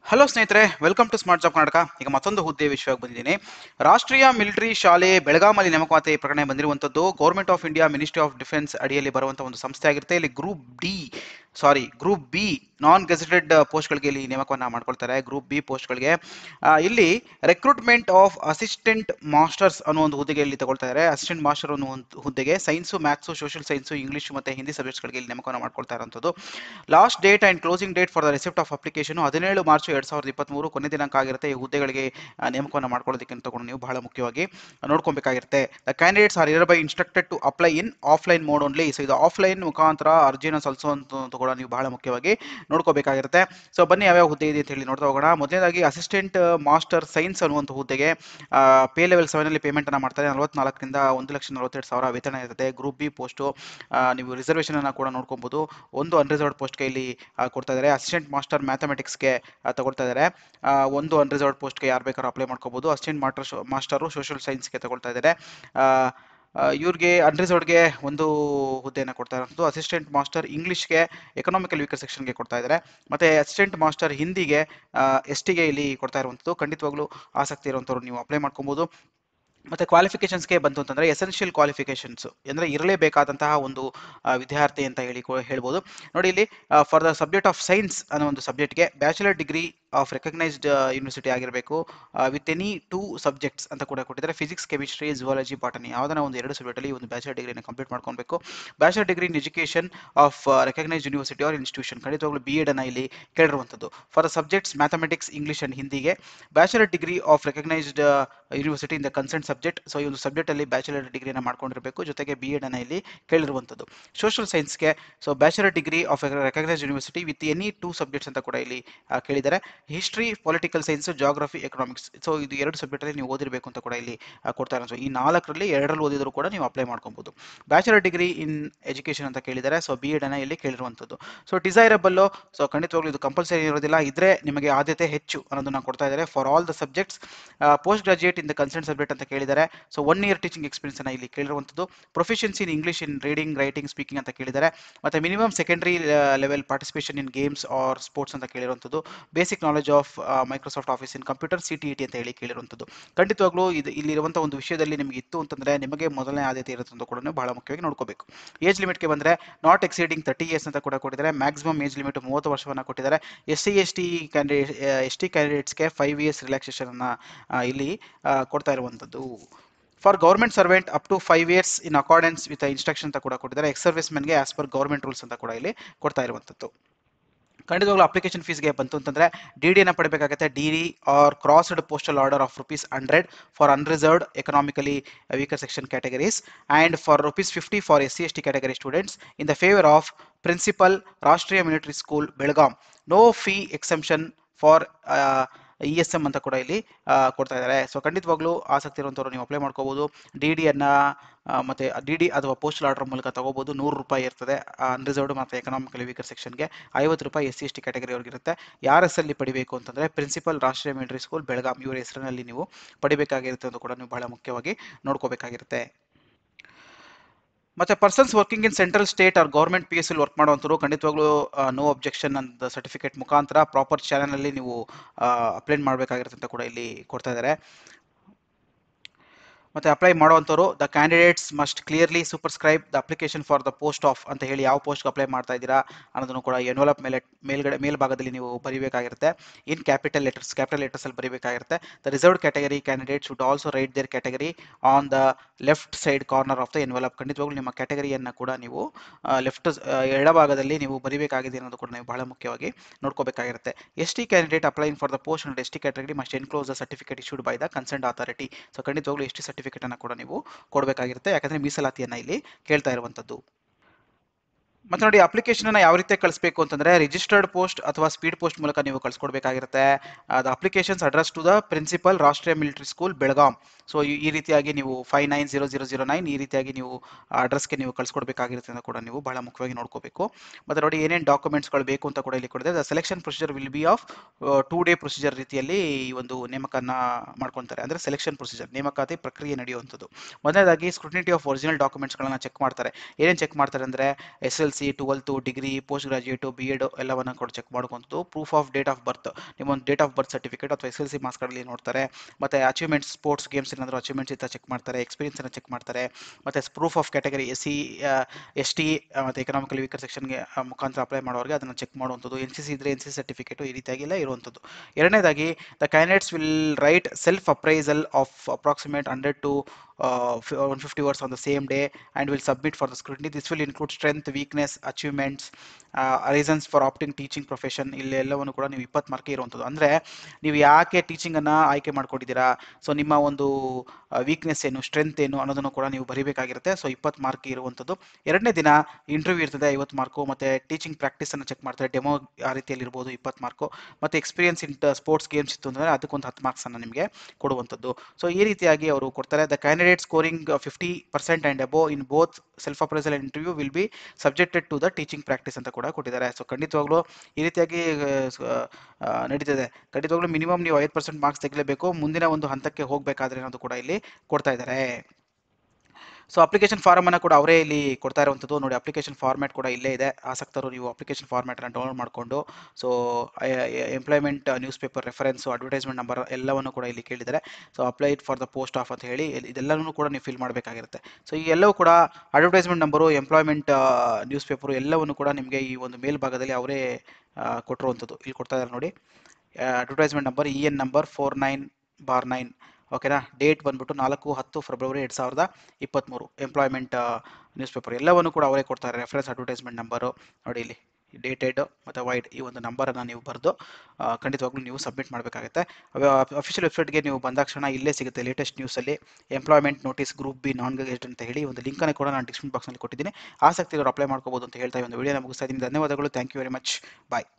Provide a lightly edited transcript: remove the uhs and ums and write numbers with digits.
Hello ಸ್ನೇಹಿತರೆ, welcome to smart job Karnataka. ಈಗ ಮತ್ತೊಂದು ಹುದ್ದೆ ವಿಷಯವಾಗಿ ಬಂದಿದ್ದೀನಿ. ರಾಷ್ಟ್ರೀಯ ಮಿಲಿಟರಿ ಶಾಲೆ ಬೆಳಗಾಮಲ್ಲಿ ನೇಮಕಾತಿ ಪ್ರಕರಣ ಬಂದಿರುವಂಥದ್ದು government of India ministry of defence ಅಡಿಯಲ್ಲಿ ಬರುವಂತಹ ಒಂದು ಸಂಸ್ಥೆ ಆಗಿರುತ್ತೆ. ಇಲ್ಲಿ ಗ್ರೂಪ್ ಬಿ ನಾನ್ ಗೆಜೆಟೆಡ್ ಪೋಸ್ಟ್ಗಳಿಗೆ ಇಲ್ಲಿ ನೇಮಕವನ್ನ ಮಾಡ್ಕೊಳ್ತಾರೆ. ಗ್ರೂಪ್ ಬಿ ಪೋಸ್ಟ್ಗಳಿಗೆ ಇಲ್ಲಿ ರೆಕ್ರೂಟ್ಮೆಂಟ್ ಆಫ್ ಅಸಿಸ್ಟೆಂಟ್ ಮಾಸ್ಟರ್ಸ್ ಅನ್ನೋ ಒಂದು ಹುದ್ದೆಗೆ ಇಲ್ಲಿ ತಗೊಳ್ತಾ ಇದ್ದಾರೆ. ಅಸಿಸ್ಟೆಂಟ್ ಮಾಸ್ಟರ್ ಅನ್ನೋ ಒಂದು ಹುದ್ದೆಗೆ science, maths, social science, English ಮತ್ತೆ ಹಿಂದಿ ಸಬ್ಜೆಕ್ಟ್ಸ್ಗಳಿಗೆ ಇಲ್ಲಿ ನೇಮಕವನ್ನ ಮಾಡ್ಕೊಳ್ತಾ ಇರುವಂಥದ್ದು. Last date and closing date for the receipt of application 17 March 2023 ಕೊನೆ ದಿನಾಂಕ ಆಗಿರುತ್ತೆ. ಈ ಹುದ್ದೆಗಳಿಗೆ ನೇಮಕವನ್ನು ಮಾಡ್ಕೊಳ್ಳೋದಕ್ಕೆ ತಗೊಂಡು ನೀವು ಬಹಳ ಮುಖ್ಯವಾಗಿ ನೋಡ್ಕೊಬೇಕಾಗಿರುತ್ತೆ. The candidates are hereby instructed to apply in offline mode only. So ಇದು ಆಫ್ಲೈನ್ ಮುಖಾಂತರ ಅರ್ಜಿನ ಸಲ್ಲಿಸುವಂತ ಕೂಡ ನೀವು ಬಹಳ ಮುಖ್ಯವಾಗಿ ನೋಡ್ಕೋಬೇಕಾಗಿರುತ್ತೆ. ಸೊ ಬನ್ನಿ ಯಾವ್ಯಾವ ಹುದ್ದೆ ಇದೆ ಅಂತ ಹೇಳಿ ನೋಡ್ತಾ ಹೋಗೋಣ. ಮೊದಲನೇದಾಗಿ ಅಸಿಸ್ಟೆಂಟ್ ಮಾಸ್ಟರ್ ಸೈನ್ಸ್ ಅನ್ನುವಂಥ ಹುದ್ದೆಗೆ ಪೇ ಲೆವೆಲ್ 7 ಅಲ್ಲಿ ಪೇಮೆಂಟ್ ಅನ್ನ ಮಾಡ್ತಾರೆ. 44ರಿಂದ 1,42,000 ವೇತನ ಇರುತ್ತೆ. ಗ್ರೂಪ್ ಬಿ ಪೋಸ್ಟ್ ನೀವು ರಿಸರ್ವೇಶನ್ ಅನ್ನ ಕೂಡ ನೋಡ್ಕೊಬಹುದು. ಒಂದು ಅನ್ರಿಸರ್ವ್ಡ್ ಪೋಸ್ಟ್ಗೆ ಇಲ್ಲಿ ಕೊಡ್ತಾ ಇದ್ದಾರೆ. ಅಸಿಸ್ಟೆಂಟ್ ಮಾಸ್ಟರ್ ಮ್ಯಾಥಮೆಟಿಕ್ಸ್ಗೆ ತಗೊಳ್ತಾ ಇದ್ದಾರೆ. ಒಂದು ಅನ್ರಿಸರ್ವ್ಡ್ ಪೋಸ್ಟ್ಗೆ ಯಾರು ಬೇಕಾದ್ರೂ ಅಪ್ಲೈ ಮಾಡ್ಕೋಬಹುದು. ಅಸಿಸ್ಟೆಂಟ್ ಮಾಸ್ಟರು ಸೋಷಿಯಲ್ ಸೈನ್ಸ್ಗೆ ತಗೊಳ್ತಾ ಇದ್ದಾರೆ. ಇವ್ರಿಗೆ ಅನ್ರಿಸರ್ವ್ಡ್ಗೆ ಒಂದು ಹುದ್ದೆಯನ್ನು ಕೊಡ್ತಾ ಇರೋದು. ಅಸಿಸ್ಟೆಂಟ್ ಮಾಸ್ಟರ್ ಇಂಗ್ಲಿಷ್ಗೆ ಎಕನಾಮಿಕಲ್ ವೀಕರ್ ಸೆಕ್ಷನ್ಗೆ ಕೊಡ್ತಾ ಇದ್ದಾರೆ. ಮತ್ತೆ ಅಸಿಸ್ಟೆಂಟ್ ಮಾಸ್ಟರ್ ಹಿಂದಿಗೆ STಗೆ ಇಲ್ಲಿ ಕೊಡ್ತಾ ಇರುವಂಥದ್ದು. ಖಂಡಿತವಾಗ್ಲೂ ಆಸಕ್ತಿ ಇರುವಂಥವ್ರು ನೀವು ಅಪ್ಲೈ ಮಾಡ್ಕೊಬಹುದು. ಮತ್ತೆ ಕ್ವಾಲಿಫಿಕೇಶನ್ಸ್ಗೆ ಬಂತು ಅಂತಂದ್ರೆ ಎಸೆನ್ಷಿಯಲ್ ಕ್ವಾಲಿಫಿಕೇಶನ್ಸ್ ಅಂದ್ರೆ ಇರಲೇಬೇಕಾದಂತಹ ಒಂದು ವಿದ್ಯಾರ್ಥಿ ಅಂತ ಹೇಳ್ಬೋದು. ನೋಡಿ ಇಲ್ಲಿ for the subject of science ಅನ್ನೋ ಒಂದು ಸಬ್ಜೆಕ್ಟ್ಗೆ bachelor degree of recognised university ಆಗಿರಬೇಕು ವಿತ್ ಎನಿ 2 ಸಬ್ಜೆಕ್ಟ್ಸ್ ಅಂತ ಕೂಡ ಕೊಟ್ಟಿದ್ದಾರೆ. ಫಿಸಿಕ್ಸ್, ಕೆಮಿಸ್ಟ್ರಿ, ಜುವಾಲಜಿ, ಬಾಟನಿ ಯಾವ್ದಾನ ಒಂದು 2 ಸಬ್ಜೆಕ್ಟ್ ಅಲ್ಲಿ ಒಂದು ಬ್ಯಾಚುಲರ್ ಡಿಗ್ರಿನ ಕಂಪ್ಲೀಟ್ ಮಾಡ್ಕೊಬೇಕು. Bachelor degree in education of recognised university or institution ಖಂಡಿತವಾಗ್ಲೂ BEd ಅನ್ನ ಇಲ್ಲಿ ಕೇಳಿರುವಂಥದ್ದು. For the subjects mathematics, English and ಹಿಂದಿಗೆ bachelor degree of recognised university in the concern subject. So ಈ ಒಂದು ಸಬ್ಜೆಕ್ಟ್ ಅಲ್ಲಿ ಬ್ಯಾಚುಲರ್ ಡಿಗ್ರಿನ ಮಾಡ್ಕೊಂಡಿರಬೇಕು. ಜೊತೆಗೆ BEd ಅನ್ನ ಇಲ್ಲಿ ಕೇಳಿರುವಂಥದ್ದು. ಸೋಷಿಯಲ್ ಸೈನ್ಸ್ಗೆ so bachelor degree of recognised university with any 2 subjects ಅಂತ ಕೂಡ ಇಲ್ಲಿ ಕೇಳಿದ್ದಾರೆ. History, political science, geography, economics so ಇದು 2 ಸಬ್ಜೆಕ್ಟ್ ಅಲ್ಲಿ ನೀವು ಓದಿರಬೇಕು ಅಂತ ಕೂಡ ಇಲ್ಲಿ ಕೊಡ್ತಾ ಇರೋದು. ಈ 4ರಲ್ಲಿ 2ರಲ್ಲಿ ಓದಿದ್ರು ಕೂಡ ನೀವು ಅಪ್ಲೈ ಮಾಡ್ಕೊಬಹುದು. ಬ್ಯಾಚುಲರ್ ಡಿಗ್ರಿ ಇನ್ ಎಜುಕೇಶನ್ ಅಂತ ಕೇಳಿದ್ದಾರೆ. ಸೊ BEd ಅನ್ನ ಇಲ್ಲಿ ಕೇಳಿರುವಂಥದ್ದು. ಸೊ ಡಿಸೈರಬಲ್ ಸೊ ಖಂಡಿತವಾಗ್ಲೂ ಇದು ಕಂಪಲ್ಸರಿ ಇರೋದಿಲ್ಲ. ಇದ್ರೆ ನಿಮಗೆ ಆದ್ಯತೆ ಹೆಚ್ಚು ಅನ್ನೋದನ್ನ ಕೊಡ್ತಾ ಇದ್ದಾರೆ. For all the subjects post graduate in the concern subject ಅಂತ ಕೇಳಿದ್ದಾರೆ. ಸೊ 1 ಇಯರ್ ಟೀಚಿಂಗ್ ಎಕ್ಸ್ಪೀರಿಯನ್ಸ್ ಅನ್ನ ಇಲ್ಲಿ ಕೇಳಿರುವಂಥದ್ದು. Proficiency in English, in reading, writing, speaking ಅಂತ ಕೇಳಿದ್ದಾರೆ. ಮತ್ತೆ minimum secondary level participation in games or sports ಅಂತ ಕೇಳಿರುವಂಥದ್ದು. Basic knowledge of Microsoft office in computer CTET ಅಂತ ಹೇಳಿ ಕೇಳಿರುವಂಥದ್ದು. ಖಂಡಿತವಾಗ್ಲೂ ಇದು ಇಲ್ಲಿರುವಂತಹ ಒಂದು ವಿಷಯದಲ್ಲಿ ನಿಮಗೆ ಇತ್ತು ಅಂತಂದ್ರೆ ನಿಮಗೆ ಮೊದಲನೇ ಆದ್ಯತೆ ಇರುತ್ತೆ ಅಂತ ಕೂಡ ಬಹಳ ಮುಖ್ಯವಾಗಿ ನೋಡ್ಕೋಬೇಕು. ಏಜ್ ಲಿಮಿಟ್ಗೆ ಬಂದ್ರೆ ನಾಟ್ ಎಕ್ಸೀಡಿಂಗ್ 30 years ಅಂತ ಕೂಡ ಕೊಟ್ಟಿದ್ದಾರೆ. ಮ್ಯಾಕ್ಸಿಮಮ್ ಏಜ್ ಲಿಮಿಟ್ 30 ವರ್ಷವನ್ನ ಕೊಟ್ಟಿದ್ದಾರೆ. ST ಕ್ಯಾಂಡಿಡೇಟ್ಸ್ಗೆ 5 years ರಿಲ್ಯಾಕ್ಸೇಷನ್ ಅನ್ನ ಇಲ್ಲಿ ಕೊಡ್ತಾ ಇರುವಂಥದ್ದು. For government servant up to 5 years in accordance with instruction ಅಂತ ಕೂಡ ಕೊಟ್ಟಿದ್ದಾರೆ. ಎಕ್ಸ್ ಸರ್ವಿಸ್ ಮೆನ್ಗೆ ಆಸ್ ಪರ್ ಗೌರ್ಮೆಂಟ್ ರೂಲ್ಸ್ ಅಂತ ಕೂಡ ಇಲ್ಲಿ ಕೊಡ್ತಾ ಇರುವಂಥದ್ದು. ಖಂಡಿತವಾಗ್ಲೂ ಅಪ್ಲಿಕೇಶನ್ ಫೀಸ್ಗೆ ಬಂತು ಅಂತಂದ್ರೆ DD ಅನ್ನ ಪಡಬೇಕಾಗುತ್ತೆ. DD or crossed postal order of ₹100 for unreserved economically weaker section categories and for ₹50 for SC/ST category students in the favour of principal Rashtriya military school Belgaum. No fee exemption for ESM ಅಂತ ಕೂಡ ಇಲ್ಲಿ ಕೊಡ್ತಾ ಇದ್ದಾರೆ. So ಖಂಡಿತವಾಗ್ಲೂ ಆಸಕ್ತಿ ಇರುವಂಥವ್ರು ನೀವು apply ಮಾಡ್ಕೋಬಹುದು. DD ಅನ್ನ ಮತ್ತೆ DD ಅಥವಾ ಪೋಸ್ಟಲ್ ಆರ್ಡರ್ ಮೂಲಕ ತಗೋಬಹುದು. ₹100 ಇರ್ತದೆ ಅನ್ರಿಸರ್ವ್ಡ್ ಮತ್ತು ಎಕನಾಮಿಕಲಿ ವೀಕರ್ ಸೆಕ್ಷನ್ಗೆ. ₹50 SC/ST ಕ್ಯಾಟಗರಿ ಅವ್ರಿಗಿರುತ್ತೆ. ಯಾರ ಹೆಸರಲ್ಲಿ ಪಡಿಬೇಕು ಅಂತಂದ್ರೆ principal Rashtriya military school Belgaum ಇವರ ಹೆಸರಿನಲ್ಲಿ ನೀವು ಪಡಿಬೇಕಾಗಿರುತ್ತೆ ಅಂತ ಕೂಡ ನೀವು ಬಹಳ ಮುಖ್ಯವಾಗಿ ನೋಡ್ಕೋಬೇಕಾಗಿರುತ್ತೆ. ಮತ್ತೆ persons working in central state or government PSL work ಮಾಡುವಂಥವ್ರು ಖಂಡಿತವಾಗ್ಲೂ ನೋ ಅಬ್ಜೆಕ್ಷನ್ ಅಂತ ಸರ್ಟಿಫಿಕೇಟ್ ಮುಖಾಂತರ ಪ್ರಾಪರ್ ಚಾನಲ್ ಅಲ್ಲಿ ನೀವು ಅಪ್ಲೈ ಮಾಡಬೇಕಾಗಿರುತ್ತೆ ಅಂತ ಕೂಡ ಇಲ್ಲಿ ಕೊಡ್ತಾ ಇದ್ದಾರೆ. ಮತ್ತೆ ಅಪ್ಲೈ ಮಾಡುವಂಥವ್ರು the candidates must clearly superscribe the application for the post of ಅಂತ ಹೇಳಿ ಯಾವ ಪೋಸ್ಟ್ಗೆ ಅಪ್ಲೈ ಮಾಡ್ತಾ ಇದ್ದೀರಾ ಅನ್ನೋದನ್ನು ಕೂಡ ಎನ್ವಲಪ್ ಮೇಲ್ಭಾಗದಲ್ಲಿ ನೀವು ಬರೀಬೇಕಾಗಿರುತ್ತೆ. ಇನ್ ಕ್ಯಾಪಿಟಲ್ ಲೆಟರ್ಸ್ ಅಲ್ಲಿ ಬರೀಬೇಕಾಗಿರುತ್ತೆ. The reserved category candidate should also write their category on the left side corner of the envelope. ಖಂಡಿತವಾಗ್ಲೂ ನಿಮ್ಮ ಕ್ಯಾಟಗರಿಯನ್ನು ಕೂಡ ನೀವು ಎಡಭಾಗದಲ್ಲಿ ನೀವು ಬರೀಬೇಕಾಗಿದೆ ಅನ್ನೋದು ಕೂಡ ನೀವು ಬಹಳ ಮುಖ್ಯವಾಗಿ ನೋಡ್ಕೋಬೇಕಾಗಿರುತ್ತೆ. ST candidate applying for the post and ST category must enclose the certificate issued by the concerned authority. So ಖಂಡಿತವಾಗ್ಲೂ ST ಸರ್ಟಿಫಿಕೇಟ್ ಅನ್ನು ಕೂಡ ನೀವು ಕೊಡಬೇಕಾಗಿರುತ್ತೆ. ಯಾಕಂದ್ರೆ ಮೀಸಲಾತಿಯನ್ನ ಇಲ್ಲಿ ಕೇಳ್ತಾ ಇರುವಂತದ್ದು. ಮತ್ತೆ ನೋಡಿ ಅಪ್ಲಿಕೇಶನ್ ಅನ್ನ ಯಾವ ರೀತಿ ಕಳಿಸಬೇಕು ಅಂತಂದ್ರೆ ರಿಜಿಸ್ಟರ್ಡ್ ಪೋಸ್ಟ್ ಅಥವಾ ಸ್ಪೀಡ್ ಪೋಸ್ಟ್ ಮೂಲಕ ನೀವು ಕಳಿಸ್ಕೊಡ್ಬೇಕಾಗಿರುತ್ತೆ. The applications address to the principal Rashtriya military school Belgaum. So ಈ ರೀತಿಯಾಗಿ ನೀವು 590009 ಈ ರೀತಿಯಾಗಿ ನೀವು ಅಡ್ರೆಸ್ಗೆ ನೀವು ಕಳಿಸ್ಕೊಡ್ಬೇಕಾಗಿರುತ್ತೆ ಅಂತ ಕೂಡ ನೀವು ಬಹಳ ಮುಖ್ಯವಾಗಿ ನೋಡ್ಕೋಬೇಕು. ಮತ್ತೆ ನೋಡಿ ಏನೇನು ಡಾಕ್ಯುಮೆಂಟ್ಸ್ಗಳು ಬೇಕು ಅಂತ ಕೂಡ ಇಲ್ಲಿ ಕೊಡಿದೆ. The selection procedure will be of 2 day procedure ರೀತಿಯಲ್ಲಿ ಈ ಒಂದು ನೇಮಕನ ಮಾಡ್ಕೊತಾರೆ. ಅಂದ್ರೆ ಸೆಲೆಕ್ಷನ್ ಪ್ರೊಸೀಜರ್ ನೇಮಕಾತಿ ಪ್ರಕ್ರಿಯೆ ನಡೆಯುವಂಥದ್ದು. ಮೊದಲನೇದಾಗಿ ಸ್ಕ್ರೂಟಿನಿಟಿ ಆಫ್ ಒರಿಜಿನಲ್ ಡಾಕ್ಯುಮೆಂಟ್ಸ್ಗಳನ್ನ ಚೆಕ್ ಮಾಡ್ತಾರೆ. ಏನೇನು ಚೆಕ್ ಮಾಡ್ತಾರೆ ಅಂದ್ರೆ SLC, SSLC, 12th, degree, post graduate, B.Ed ಎಲ್ಲವನ್ನು ಕೂಡ ಚೆಕ್ ಮಾಡ್ಕೊಂತು. Proof of date of birth, ನಿಮ್ಮೊಂದು ಡೇಟ್ ಆಫ್ ಬರ್ತ್ ಸರ್ಟಿಫಿಕೇಟ್ ಅಥವಾ SSLC ಮಾರ್ಕ್ಸ್ ಕಾರ್ಡಲ್ಲಿ ನೋಡ್ತಾರೆ. ಮತ್ತು ಅಚೀವ್ಮೆಂಟ್ಸ್, ಸ್ಪೋರ್ಟ್ಸ್ ಗೇಮ್ಸ್ ಏನಾದರೂ ಅಚೀವ್ಮೆಂಟ್ಸ್ ಇತ್ತ ಚೆಕ್ ಮಾಡ್ತಾರೆ. ಎಕ್ಸ್ಪೀರಿಯನ್ಸನ್ನು ಚೆಕ್ ಮಾಡ್ತಾರೆ. ಮತ್ತು proof of category SC, ST ಮತ್ತು ಎಕನಾಮಿಕಲಿ ವೀಕರ್ ಸೆಕ್ಷನ್ಗೆ ಮುಖಾಂತರ ಅಪ್ಲೈ ಮಾಡೋರಿಗೆ ಅದನ್ನು ಚೆಕ್ ಮಾಡುವಂಥದ್ದು. NCC ಇದ್ದರೆ NCC ಸರ್ಟಿಫಿಕೇಟು ಈ ರೀತಿಯಾಗೆಲ್ಲ ಇರುವಂಥದ್ದು. ಎರಡನೇದಾಗಿ the candidates will write self appraisal of approximate 100 to 150 words on the same day and will submit for the scrutiny. This will include strength, weakness, achievements, reasons for opting teaching profession. ಇಲ್ಲಿ ಎಲ್ಲವನ್ನು ಕೂಡ ನೀವು 20 mark ಇರುವಂಥದ್ದು. ಅಂದರೆ ನೀವು ಯಾಕೆ ಟೀಚಿಂಗನ್ನು ಆಯ್ಕೆ ಮಾಡ್ಕೊಂಡಿದ್ದೀರಾ, ಸೊ ನಿಮ್ಮ ಒಂದು ವೀಕ್ನೆಸ್ ಏನು, ಸ್ಟ್ರೆಂತ್ ಏನು ಅನ್ನೋದನ್ನು ಕೂಡ ನೀವು ಬರೀಬೇಕಾಗಿರುತ್ತೆ. ಸೊ 20 ಮಾರ್ಕ್ ಇರುವಂಥದ್ದು. ಎರಡನೇ ದಿನ ಇಂಟರ್ವ್ಯೂ ಇರ್ತದೆ, 50 ಮಾರ್ಕು. ಮತ್ತು ಟೀಚಿಂಗ್ ಪ್ರಾಕ್ಟೀಸನ್ನು ಚೆಕ್ ಮಾಡ್ತಾರೆ, ಡೆಮೋ ಆ ರೀತಿಯಲ್ಲಿ ಇರ್ಬೋದು, 20 ಮಾರ್ಕು. ಮತ್ತು ಎಕ್ಸ್ಪೀರಿಯನ್ಸ್ ಇನ್ ಸ್ಪೋರ್ಟ್ಸ್ ಗೇಮ್ಸ್ ಇತ್ತು ಅಂದರೆ ಅದಕ್ಕೊಂದು 10 ಮಾರ್ಕ್ಸನ್ನು ನಿಮಗೆ ಕೊಡುವಂಥದ್ದು. ಸೊ ಈ ರೀತಿಯಾಗಿ ಅವರು ಕೊಡ್ತಾರೆ. The candidate scoring 50% and above in both self appraisal and interview will be subjected to the teaching practice ಅಂತ ಕೂಡ ಕೊಟ್ಟಿದ್ದಾರೆ. ಸೊ ಖಂಡಿತವಾಗ್ಲೂ ಈ ರೀತಿಯಾಗಿ ನಡೀತಿದೆ. ಖಂಡಿತವಾಗ್ಲೂ ಮಿನಿಮಮ್ ನೀವು 5% ಮಾರ್ಕ್ಸ್ ತೆಗಿಲೇಬೇಕು ಮುಂದಿನ ಒಂದು ಹಂತಕ್ಕೆ ಹೋಗಬೇಕಾದ್ರೆ ಅನ್ನೋದು ಕೂಡ ಇಲ್ಲಿ ಕೊಡ್ತಾ ಇದ್ದಾರೆ. ಸೊ ಅಪ್ಲಿಕೇಶನ್ ಫಾರ್ಮನ್ನು ಕೂಡ ಅವರೇ ಇಲ್ಲಿ ಕೊಡ್ತಾ ಇರುವಂಥದ್ದು. ನೋಡಿ, ಅಪ್ಲಿಕೇಶನ್ ಫಾರ್ಮ್ಯಾಟ್ ಕೂಡ ಇಲ್ಲೇ ಇದೆ. ಆಸಕ್ತರು ನೀವು ಅಪ್ಲಿಕೇಶನ್ ಫಾರ್ಮ್ಯಾಟನ್ನು ಡೌನ್ಲೋಡ್ ಮಾಡಿಕೊಂಡು, so employment news paper reference, advertisement number ಎಲ್ಲವನ್ನು ಕೂಡ ಇಲ್ಲಿ ಕೇಳಿದ್ದಾರೆ. So apply for the post of ಅಂತ ಹೇಳಿ ಇದೆಲ್ಲವೂ ಕೂಡ ನೀವು ಫಿಲ್ ಮಾಡಬೇಕಾಗಿರುತ್ತೆ. ಸೊ ಈ ಎಲ್ಲವೂ ಕೂಡ advertisement number, employment news paper ಎಲ್ಲವನ್ನು ಕೂಡ ನಿಮಗೆ ಈ ಒಂದು ಮೇಲ್ ಭಾಗದಲ್ಲಿ ಅವರೇ ಕೊಟ್ಟಿರುವಂಥದ್ದು. ಇಲ್ಲಿ ಕೊಡ್ತಾ ಇದ್ದಾರೆ ನೋಡಿ, ಅಡ್ವರ್ಟೈಸ್ಮೆಂಟ್ ನಂಬರ್ EN ನಂಬರ್ 49/9. ಓಕೆನಾ. ಡೇಟ್ ಬಂದ್ಬಿಟ್ಟು 4/10 ಫೆಬ್ರವರಿ 2023. ಎಂಪ್ಲಾಯ್ಮೆಂಟ್ ನ್ಯೂಸ್ ಪೇಪರ್ ಎಲ್ಲವನ್ನು ಕೂಡ ಅವರೇ ಕೊಡ್ತಾರೆ. ರೆಫರೆನ್ಸ್ ಅಡ್ವರ್ಟೈಸ್ಮೆಂಟ್ ನಂಬರು ನೋಡಿ, ಇಲ್ಲಿ ಡೇಟೆಡ್ ಮತ್ತು ವೈಡ್ ಈ ಒಂದು ನಂಬರನ್ನು ನೀವು ಬರೆದು ಖಂಡಿತವಾಗ್ಲೂ ನೀವು ಸಬ್ಮಿಟ್ ಮಾಡಬೇಕಾಗುತ್ತೆ. ಅಫಿಷಿಯಲ್ ವೆಬ್ಸೈಟ್ಗೆ ನೀವು ಬಂದಾಕ್ಷಣ ಇಲ್ಲೇ ಸಿಗುತ್ತೆ ಲೇಟೆಸ್ಟ್ ನ್ಯೂಸಲ್ಲಿ employment notice group B non gazette ಅಂತ ಹೇಳಿ ಒಂದು ಲಿಂಕನ್ನು ಕೂಡ ನಾನು ಡಿಸ್ಕ್ರಿಪ್ಷನ್ ಬಾಕ್ಸ್ನಲ್ಲಿ ಕೊಟ್ಟಿದ್ದೀನಿ. ಆಸಕ್ತಿ ಇರೋರು ಅಪ್ಲೈ ಮಾಡ್ಕೋಬೋದು ಅಂತ ಹೇಳ್ತಾ ಈ ಒಂದು ವಿಡಿಯೋನ ಮುಗಿಸ್ತಾ ಇದ್ದೀನಿ. ಧನ್ಯವಾದಗಳು. Thank you very much. Bye.